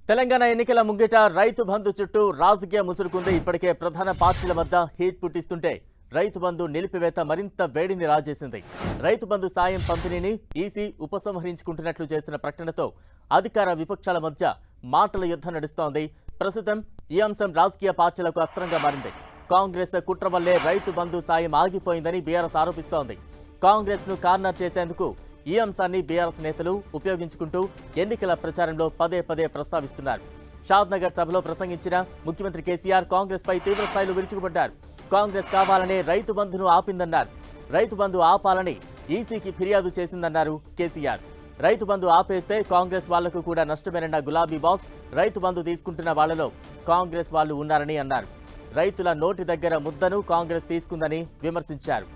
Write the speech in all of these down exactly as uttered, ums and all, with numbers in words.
తెలంగాణ ఎన్నికల ముంగిట రైతు బంధు చుట్టూ రాజకీయ ముసురుకుంది. ఇప్పటికే ప్రధాన పార్టీల వద్ద హీట్ పుట్టిస్తుంటే రైతు బంధు నిలిపివేత మరింత వేడిని రాజేసింది. రైతు బంధు సాయం పంపిణీని ఈసీ ఉపసంహరించుకుంటున్నట్లు చేసిన ప్రకటనతో అధికార విపక్షాల మధ్య మాటల యుద్ధం నడుస్తోంది. ప్రస్తుతం ఈ అంశం రాజకీయ పార్టీలకు అస్త్రంగా మారింది. కాంగ్రెస్ కుట్ర వల్లే రైతు బంధు సాయం ఆగిపోయిందని బీఆర్ఎస్ ఆరోపిస్తోంది. కాంగ్రెస్ ను కార్నర్ చేసేందుకు ఈ అంశాన్ని బీఆర్ఎస్ నేతలు ఉపయోగించుకుంటూ ఎన్నికల ప్రచారంలో పదే పదే ప్రస్తావిస్తున్నారు. షాద్నగర్ సభలో ప్రసంగించిన ముఖ్యమంత్రి కేసీఆర్ కాంగ్రెస్ పై తీవ్ర స్థాయిలో విరుచుకుపడ్డారు. కాంగ్రెస్ కావాలనే రైతు బంధును ఆపిందన్నారు. రైతు బంధు ఆపాలని ఈసీకి ఫిర్యాదు చేసిందన్నారు కేసీఆర్. రైతు బంధు ఆపేస్తే కాంగ్రెస్ వాళ్లకు కూడా నష్టమేనన్న గులాబీ బాస్ రైతు బంధు తీసుకుంటున్న వాళ్లలో కాంగ్రెస్ వాళ్లు ఉన్నారని అన్నారు. రైతుల నోటి దగ్గర ముద్దను కాంగ్రెస్ తీసుకుందని విమర్శించారు.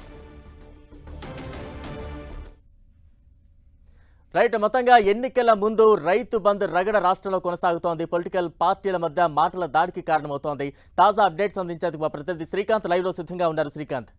రైట్, మొత్తంగా ఎన్నికల ముందు రైతు బంద్ రగడ రాష్ట్రంలో కొనసాగుతోంది. పొలిటికల్ పార్టీల మధ్య మాటల దాడికి కారణమవుతోంది. తాజా అప్డేట్స్ అందించేందుకు మా ప్రతినిధి శ్రీకాంత్ లైవ్ లో సిద్ధంగా ఉన్నారు. శ్రీకాంత్,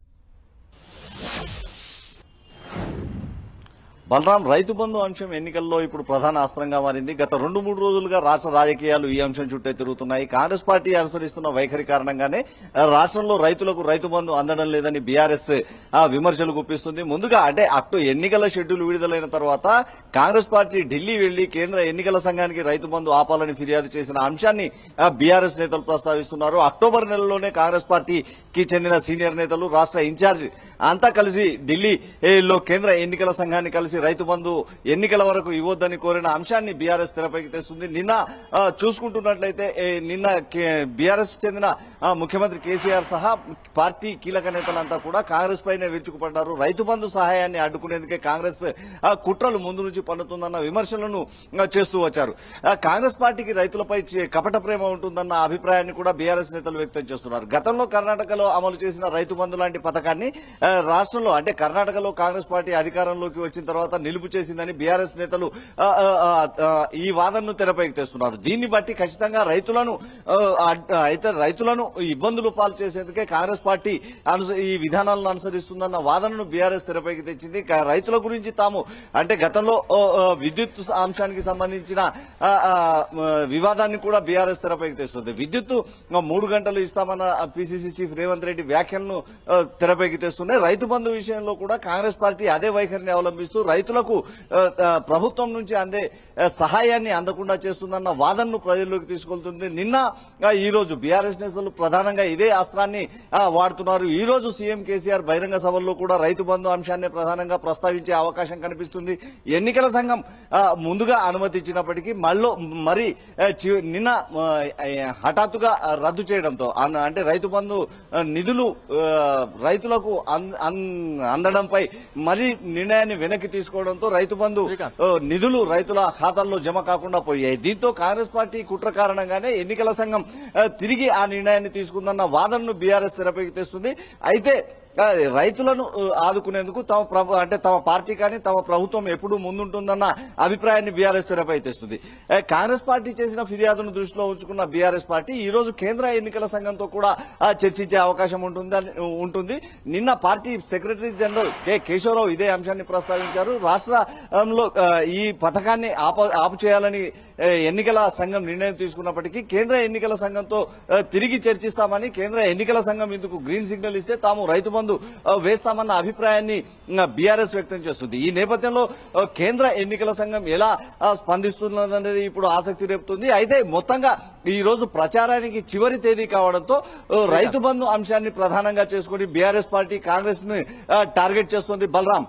బలరాం, రైతు బంధు అంశం ఎన్నికల్లో ఇప్పుడు ప్రధాన అస్త్రంగా మారింది. గత రెండు మూడు రోజులుగా రాష్ట్ర రాజకీయాలు ఈ అంశం చుట్టే తిరుగుతున్నాయి. కాంగ్రెస్ పార్టీ అనుసరిస్తున్న వైఖరి కారణంగానే రాష్ట్రంలో రైతులకు రైతు బంధు అందడం లేదని బీఆర్ఎస్ విమర్శలు గుప్పిస్తుంది. ముందుగా అంటే అక్టో ఎన్నికల షెడ్యూల్ విడుదలైన తర్వాత కాంగ్రెస్ పార్టీ ఢిల్లీ వెళ్లి కేంద్ర ఎన్నికల సంఘానికి రైతు బంధు ఆపాలని ఫిర్యాదు చేసిన అంశాన్ని బీఆర్ఎస్ నేతలు ప్రస్తావిస్తున్నారు. అక్టోబర్ నెలలోనే కాంగ్రెస్ పార్టీకి చెందిన సీనియర్ నేతలు, రాష్ట్ర ఇన్ఛార్జ్ అంతా కలిసి ఢిల్లీలో కేంద్ర ఎన్నికల సంఘాన్ని కలిసి రైతు బంధు ఎన్నికల వరకు ఇవ్వొద్దని కోరిన అంశాన్ని బీఆర్ఎస్ తెరపైకి తెస్తుంది. నిన్న చూసుకుంటున్నట్లయితే నిన్న బీఆర్ఎస్ చెందిన ముఖ్యమంత్రి కేసీఆర్ సహా పార్టీ కీలక నేతలంతా కూడా కాంగ్రెస్ పైనే విరుచుకుపడ్డారు. రైతు బంధు సహాయాన్ని అడ్డుకునేందుకే కాంగ్రెస్ కుట్రలు ముందు నుంచి పన్నుతుందన్న విమర్శలను చేస్తూ వచ్చారు. కాంగ్రెస్ పార్టీకి రైతులపై కపట ప్రేమ ఉంటుందన్న అభిప్రాయాన్ని కూడా బీఆర్ఎస్ నేతలు వ్యక్తం చేస్తున్నారు. గతంలో కర్ణాటకలో అమలు చేసిన రైతు బంధు లాంటి పథకాన్ని రాష్ట్రంలో అంటే కర్ణాటకలో కాంగ్రెస్ పార్టీ అధికారంలోకి వచ్చిన తర్వాత నిలుపు చేసిందని బీఆర్ఎస్ నేతలు ఈ వాదనను తెరపైకి తెస్తున్నారు. దీన్ని బట్టి ఖచ్చితంగా రైతులను అయితే రైతులను ఇబ్బందులు పాలు చేసేందుకే కాంగ్రెస్ పార్టీ ఈ విధానాలను అనుసరిస్తుందన్న వాదనను బీఆర్ఎస్ తెరపైకి తెచ్చింది. రైతుల గురించి తాము అంటే గతంలో విద్యుత్ అంశానికి సంబంధించిన వివాదాన్ని కూడా బీఆర్ఎస్ తెరపైకి తెస్తుంది. విద్యుత్ మూడు గంటలు ఇస్తామన్న పీసీసీ చీఫ్ రేవంత్ రెడ్డి వ్యాఖ్యలను తెరపైకి తెస్తున్నాయి. రైతు బంధు విషయంలో కూడా కాంగ్రెస్ పార్టీ అదే వైఖరిని అవలంబిస్తూ రైతులకు ప్రభుత్వం నుంచి అందే సహాయాన్ని అందకుండా చేస్తుందన్న వాదనను ప్రజల్లోకి తీసుకెళ్తుంది. నిన్న ఈ రోజు బీఆర్ఎస్ నేతలు ప్రధానంగా ఇదే అస్త్రాన్ని వాడుతున్నారు. ఈ రోజు సీఎం కేసీఆర్ బహిరంగ సభల్లో కూడా రైతు బంధు అంశాన్ని ప్రధానంగా ప్రస్తావించే అవకాశం కనిపిస్తుంది. ఎన్నికల సంఘం ముందుగా అనుమతి ఇచ్చినప్పటికీ మళ్ళీ మరి నిన్న హఠాత్తుగా రద్దు చేయడంతో అంటే రైతు బంధు నిధులు రైతులకు అందడంపై మరీ నిర్ణయాన్ని వెనక్కి తీసుకోవడంతో రైతు బంధు నిధులు రైతుల ఖాతాల్లో జమ కాకుండా పోయాయి. దీంతో కాంగ్రెస్ పార్టీ కుట్ర కారణంగానే ఎన్నికల సంఘం తిరిగి ఆ నిర్ణయాన్ని తీసుకుందన్న వాదనను బీఆర్ఎస్ తెరపైకి తెస్తుంది. అయితే రైతులను ఆదుకునేందుకు తమ అంటే తమ పార్టీ కానీ తమ ప్రభుత్వం ఎప్పుడూ ముందుంటుందన్న అభిప్రాయాన్ని బీఆర్ఎస్ తెరపై తెస్తుంది. కాంగ్రెస్ పార్టీ చేసిన ఫిర్యాదును దృష్టిలో ఉంచుకున్న బీఆర్ఎస్ పార్టీ ఈ రోజు కేంద్ర ఎన్నికల సంఘంతో కూడా చర్చించే అవకాశం ఉంటుంది. నిన్న party secretary general K Keshava Rao ఇదే అంశాన్ని ప్రస్తావించారు. రాష్ట్రంలో ఈ పథకాన్ని ఆపు చేయాలని ఎన్నికల సంఘం నిర్ణయం తీసుకున్నప్పటికీ కేంద్ర ఎన్నికల సంఘంతో తిరిగి చర్చిస్తామని, కేంద్ర ఎన్నికల సంఘం ఇందుకు గ్రీన్ సిగ్నల్ ఇస్తే తాము రైతు బంధు వేస్తామన్న అభిప్రాయాన్ని బీఆర్ఎస్ వ్యక్తం చేస్తుంది. ఈ నేపథ్యంలో కేంద్ర ఎన్నికల సంఘం ఎలా స్పందిస్తున్నదనేది ఇప్పుడు ఆసక్తి రేపుతుంది. అయితే మొత్తంగా ఈ రోజు ప్రచారానికి చివరి తేదీ కావడంతో రైతు బంధు అంశాన్ని ప్రధానంగా చేసుకుని బీఆర్ఎస్ పార్టీ కాంగ్రెస్ ని టార్గెట్ చేస్తుంది. బలరాం,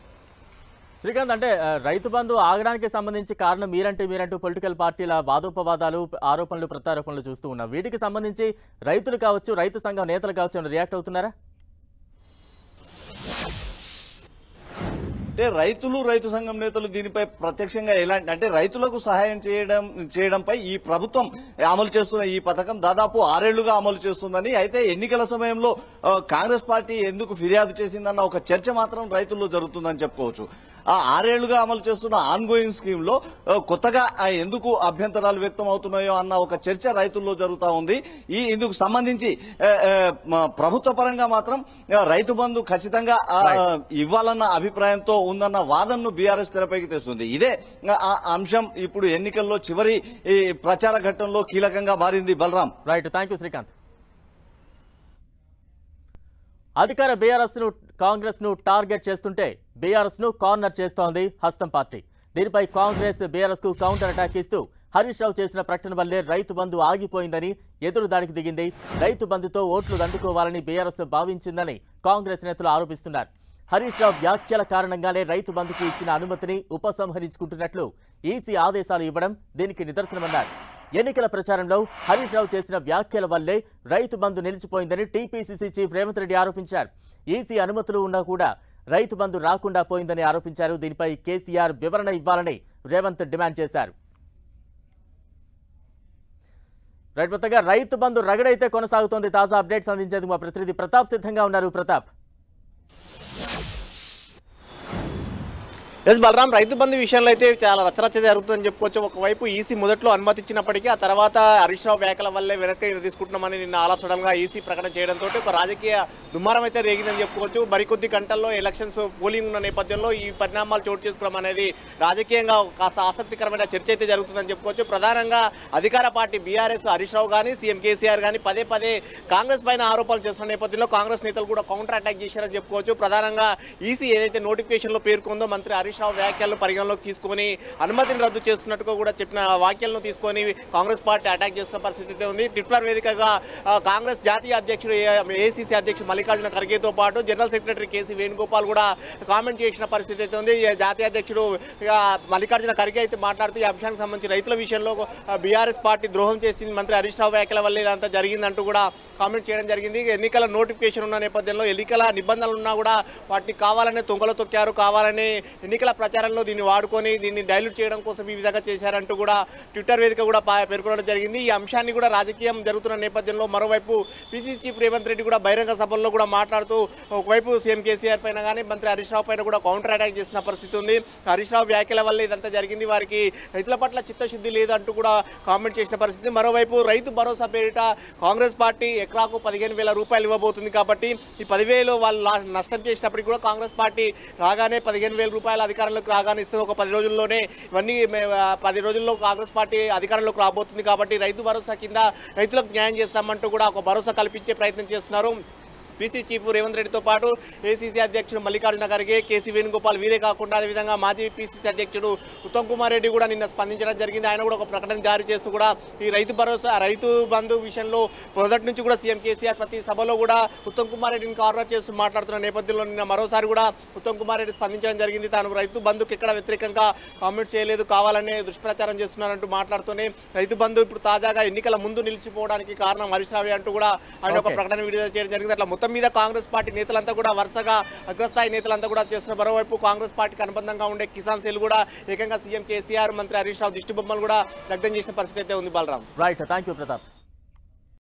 శ్రీకాంత్, అంటే రైతు బంధు ఆగడానికి సంబంధించి కారణం మీరంటే మీరంటూ పొలిటికల్ పార్టీల వాదోపవాదాలు, ఆరోపణలు, ప్రత్యారోపణలు చూస్తూ ఉన్నారు. వీటికి సంబంధించి రైతులు కావచ్చు, రైతు సంఘం నేతలు కావచ్చు రియాక్ట్ అవుతున్నారా? అంటే రైతులు రైతు సంఘం నేతలు దీనిపై ప్రత్యక్షంగా ఎలాంటి అంటే రైతులకు సహాయం చేయడం చేయడంపై ఈ ప్రభుత్వం అమలు చేస్తున్న ఈ పథకం దాదాపు ఆరేళ్లుగా అమలు చేస్తుందని, అయితే ఎన్నికల సమయంలో కాంగ్రెస్ పార్టీ ఎందుకు ఫిర్యాదు చేసిందన్న ఒక చర్చ మాత్రం రైతుల్లో జరుగుతుందని చెప్పుకోవచ్చు. ఆ ఆరేళ్లుగా అమలు చేస్తున్న ఆన్ గోయింగ్ స్కీమ్ లో కొత్తగా ఎందుకు అభ్యంతరాలు వ్యక్తం అవుతున్నాయో అన్న ఒక చర్చ రైతుల్లో జరుగుతా ఉంది. ఈ ఇందుకు సంబంధించి ప్రభుత్వ పరంగా మాత్రం రైతు బంధు ఖచ్చితంగా ఇవ్వాలన్న అభిప్రాయంతో ఉందన్న వాదనను బీఆర్ఎస్ తెరపైకి తెస్తుంది. ఇదే ఆ అంశం ఇప్పుడు ఎన్నికల్లో చివరి ప్రచార ఘట్టంలో కీలకంగా మారింది. Balaram. Right, thank you Srikanth. అధికార బీఆర్ఎస్ ను కాంగ్రెస్ ను టార్గెట్ చేస్తుంటే బీఆర్ఎస్ ను కార్నర్ చేస్తోంది హస్తం పార్టీ. దీనిపై కాంగ్రెస్ బీఆర్ఎస్ కు కౌంటర్ అటాక్ ఇస్తూ హరీష్ రావు చేసిన ప్రకటన వల్లే రైతు బంధు ఆగిపోయిందని ఎదురు దాడికి దిగింది. రైతు బంధుతో ఓట్లు దండుకోవాలని బీఆర్ఎస్ భావించిందని కాంగ్రెస్ నేతలు ఆరోపిస్తున్నారు. హరీష్ రావు వ్యాఖ్యల కారణంగానే రైతు బంధుకు ఇచ్చిన అనుమతిని ఉపసంహరించుకుంటున్నట్లు ఈసీ ఆదేశాలు ఇవ్వడం దీనికి నిదర్శనమన్నారు. ఎన్నికల ప్రచారంలో హరీష్ రావు చేసిన వ్యాఖ్యల వల్లే రైతు బంధు నిలిచిపోయిందని టీపీసీసీ చీఫ్ రేవంత్ రెడ్డి ఆరోపించారు. ఈసీ అనుమతులు ఉన్నా కూడా రైతు బంధు రాకుండా పోయిందని ఆరోపించారు. దీనిపై కేసీఆర్ వివరణ ఇవ్వాలని రేవంత్ డిమాండ్ చేశారు. రైట్, మొత్తంగా రైతు బంధు రగడైతే కొనసాగుతోంది. తాజా అప్డేట్స్ అందించేందుకు మా ప్రతినిధి ప్రతాప్ సిద్ధంగా ఉన్నారు. ప్రతాప్. ఎస్ బలరాం, రైతు బంధు విషయంలో అయితే చాలా రచరచ జరుగుతుందని చెప్పుకోవచ్చు. ఒకవైపు ఈసీ మొదట్లో అనుమతి ఇచ్చినప్పటికీ ఆ తర్వాత హరీష్ రావు వ్యాఖ్యల వల్లే వెనక్కి తీసుకుంటున్నామని నిన్న ఆల్ ఆఫ్ సడన్ గా ఈసీ ప్రకటన చేయడంతో ఒక రాజకీయ దుమారం అయితే రేగిందని చెప్పుకోవచ్చు. మరికొద్ది గంటల్లో ఎలక్షన్స్ పోలింగ్ ఉన్న నేపథ్యంలో ఈ పరిణామాలు చోటు చేసుకోవడం అనేది రాజకీయంగా కాస్త ఆసక్తికరమైన చర్చ అయితే జరుగుతుందని చెప్పుకోవచ్చు. ప్రధానంగా అధికార పార్టీ బీఆర్ఎస్ హరీష్ రావు కానీ సీఎం కేసీఆర్ కానీ పదే పదే కాంగ్రెస్ పైన ఆరోపణలు చేస్తున్న నేపథ్యంలో కాంగ్రెస్ నేతలు కూడా కౌంటర్ అటాక్ చేశారని చెప్పుకోవచ్చు. ప్రధానంగా ఈసీ ఏదైతే నోటిఫికేషన్ లో పేర్కొందో మంత్రి హరీష్ రావు వ్యాఖ్యలను పరిగణలోకి తీసుకుని అనుమతిని రద్దు చేస్తున్నట్టుగా కూడా చెప్పిన వ్యాఖ్యలను తీసుకొని కాంగ్రెస్ పార్టీ అటాక్ చేస్తున్న పరిస్థితి అయితే ఉంది. ట్విట్టర్ వేదికగా కాంగ్రెస్ జాతీయ అధ్యక్షుడు ఏఐసీసీ అధ్యక్షుడు మల్లికార్జున ఖర్గేతో పాటు జనరల్ సెక్రటరీ కేసీ వేణుగోపాల్ కూడా కామెంట్ చేసిన పరిస్థితి అయితే ఉంది. జాతీయ అధ్యక్షుడు మల్లికార్జున ఖర్గే అయితే మాట్లాడుతూ ఈ అంశానికి సంబంధించి రైతుల విషయంలో బీఆర్ఎస్ పార్టీ ద్రోహం చేసింది, మంత్రి హరీష్ రావు వ్యాఖ్యల వల్ల ఇదంతా జరిగిందంటూ కూడా కామెంట్ చేయడం జరిగింది. ఎన్నికల నోటిఫికేషన్ ఉన్న నేపథ్యంలో ఎన్నికల నిబంధనలు ఉన్నా కూడా వాటిని కావాలనే తొంగలు తొక్కారు, కావాలని ఎన్నికల ప్రచారంలో దీన్ని వాడుకొని దీన్ని డైల్యూట్ చేయడం కోసం ఈ విధంగా చేశారంటూ కూడా ట్విట్టర్ వేదిక కూడా పేర్కొనడం జరిగింది. ఈ అంశాన్ని కూడా రాజకీయం జరుగుతున్న నేపథ్యంలో మరోవైపు పీసీసీ చీఫ్ రేవంత్ రెడ్డి కూడా బహిరంగ సభల్లో కూడా మాట్లాడుతూ ఒకవైపు సీఎం కేసీఆర్ పైన కానీ మంత్రి హరీష్ రావు పైన కూడా కౌంటర్ అటాక్ చేసిన పరిస్థితి ఉంది. హరీష్ రావు వ్యాఖ్యల వల్ల ఇదంతా జరిగింది, వారికి రైతుల పట్ల చిత్తశుద్ధి లేదంటూ కూడా కామెంట్ చేసిన పరిస్థితి. మరోవైపు రైతు భరోసా పేరిట కాంగ్రెస్ పార్టీ ఎకరాకు పదిహేను వేల రూపాయలు ఇవ్వబోతుంది కాబట్టి ఈ పదివేలు వాళ్ళు నష్టం చేసినప్పటికీ కూడా కాంగ్రెస్ పార్టీ రాగానే పదిహేను వేల రూపాయల అధికారంలోకి రాగానే ఇస్తుంది. ఒక పది రోజుల్లోనే ఇవన్నీ పది రోజుల్లో కాంగ్రెస్ పార్టీ అధికారంలోకి రాబోతుంది కాబట్టి రైతు భరోసా కింద రైతులకు న్యాయం చేస్తామంటూ కూడా ఒక భరోసా కల్పించే ప్రయత్నం చేస్తున్నారు. పీసీ చీఫ్ రేవంత్ రెడ్డితో పాటు ఏసీసీ అధ్యక్షుడు మల్లికార్జున ఖర్గే, కేసీ వేణుగోపాల్ వీరే కాకుండా అదేవిధంగా మాజీ పీసీసీ అధ్యక్షుడు ఉత్తమ్ కుమార్ రెడ్డి కూడా నిన్న స్పందించడం జరిగింది. ఆయన కూడా ఒక ప్రకటన జారీ చేస్తూ కూడా ఈ రైతు భరోసా రైతు బంధు విషయంలో మొదటి నుంచి కూడా సీఎం కేసీఆర్ ప్రతి సభలో కూడా ఉత్తమ్ కుమార్ రెడ్డిని కార్నర్ చేస్తూ మాట్లాడుతున్న నేపథ్యంలో నిన్న మరోసారి కూడా ఉత్తమ్ కుమార్ రెడ్డి స్పందించడం జరిగింది. తాను రైతు బంధుకు ఎక్కడ వ్యతిరేకంగా కామెంట్ చేయలేదు, కావాలనే దుష్ప్రచారం చేస్తున్నారంటూ మాట్లాడుతూనే రైతు బంధు ఇప్పుడు తాజాగా ఎన్నికల ముందు నిలిచిపోవడానికి కారణం హరీష్ రావు అంటూ కూడా ఆయన ఒక ప్రకటన విడుదల చేయడం జరిగింది. అట్లా మొత్తం మీద కాంగ్రెస్ పార్టీ నేతలంతా కూడా వరుసగా అగ్రస్థాయి నేతలంతా కూడా చేస్తున్న మరోవైపు కాంగ్రెస్ పార్టీకి అనుబంధంగా ఉండే కిసాన్ సెల్ కూడా ఏకంగా సీఎం కేసీఆర్ మంత్రి హరీష్ రావు దిష్టి బొమ్మలు కూడా దగ్ధం చేసిన పరిస్థితి అయితే ఉంది. Balaram. Right, thank you Pratap.